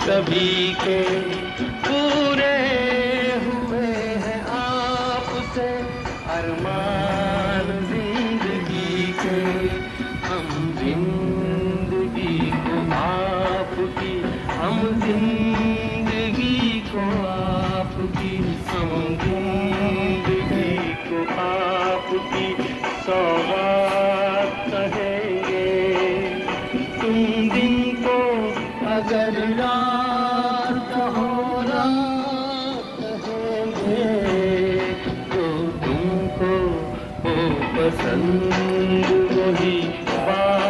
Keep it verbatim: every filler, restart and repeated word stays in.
सभी के पूरे हुए हैं आपसे अरमान जिंदगी के। हम जिंदगी को आपकी, हम जिंदगी को आपकी, हम जिंदगी को आपकी सौगात कहेंगे। तुम दिन को अगर रात कहो रात कहेंगे, तो तुमको हो पसंद वही बात